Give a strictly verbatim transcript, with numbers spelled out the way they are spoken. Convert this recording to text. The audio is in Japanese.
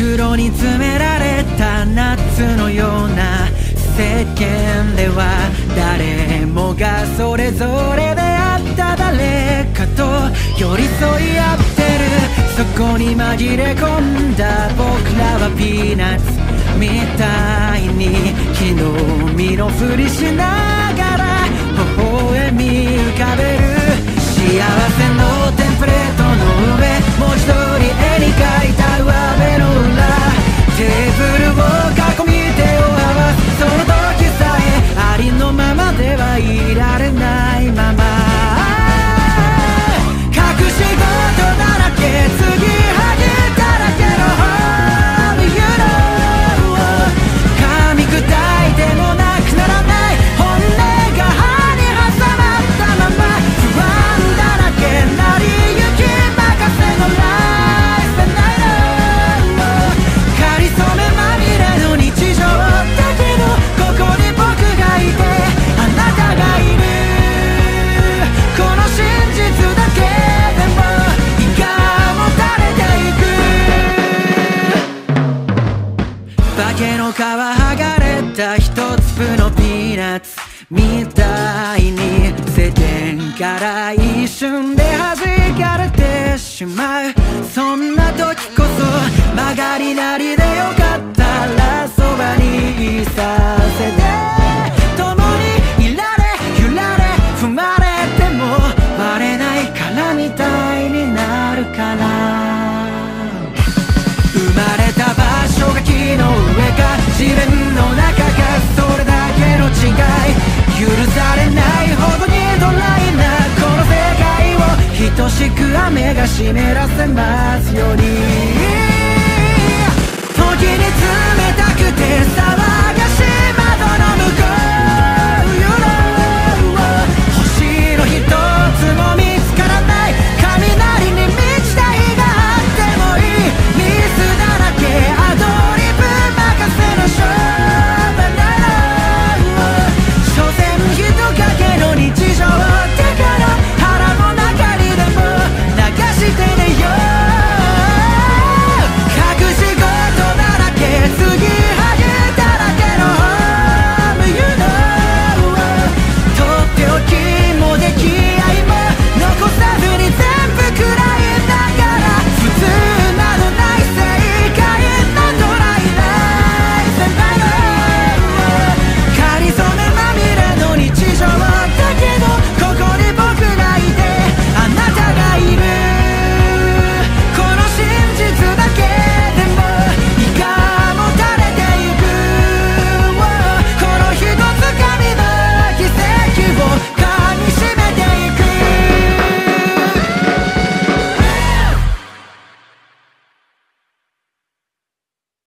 袋に詰められた夏のような世間では誰もがそれぞれであった誰かと寄り添い合ってる。そこに紛れ込んだ僕らはピーナッツみたいに木の実のふりしながら微笑み浮かべる。幸せのテンプレートの上文字通り絵に描いた上辺の裏テーブルを囲み手を合わす。その時さえありのままではいられないまま隠し事だらけ継ぎはぎだらけの Home You know 噛み砕いてもなくならない本音が歯に挟まったまま不安だらけなりゆき任せのライフナイトかりそめまみれの日常だけどここに僕がいてあなたがいる。この真実だけでも胃がもたれていく。化けの皮剥がれた一粒のピーナッツみたいに世間から一瞬で弾かれてしまう。そんな時こそ曲がりなりでよかったらそばにいさせて共にいられ揺られ踏まれてもバレないからみたいになるから。生まれた場所が木の上か地面の中かそれだけの違い許されないほどにドライなこの世界を等しく雨が湿らせますように。